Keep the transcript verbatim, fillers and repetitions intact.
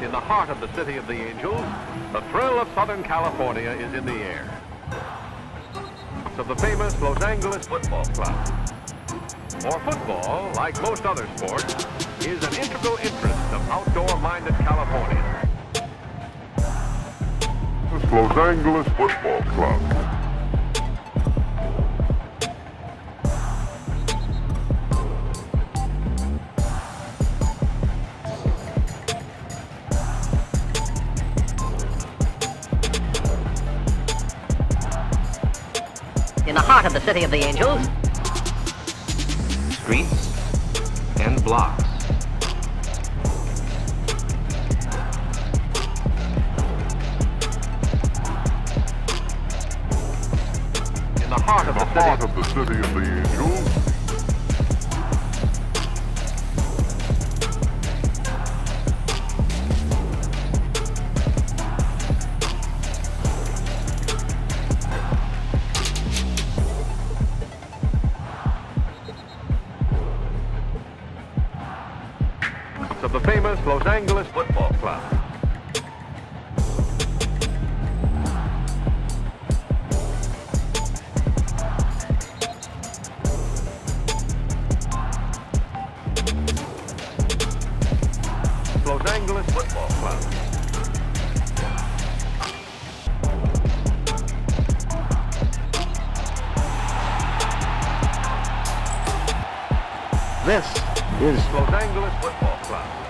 In the heart of the City of the Angels, the thrill of Southern California is in the air. Of the famous Los Angeles Football Club. For football, like most other sports, is an integral interest of outdoor-minded Californians. Los Angeles Football Club. In the heart of the City of the Angels, Streets and blocks. In the heart of In the the heart city. of the City of the Angels. Of the famous Los Angeles Football Club. Los Angeles Football Club. This is Los Angeles Football Club.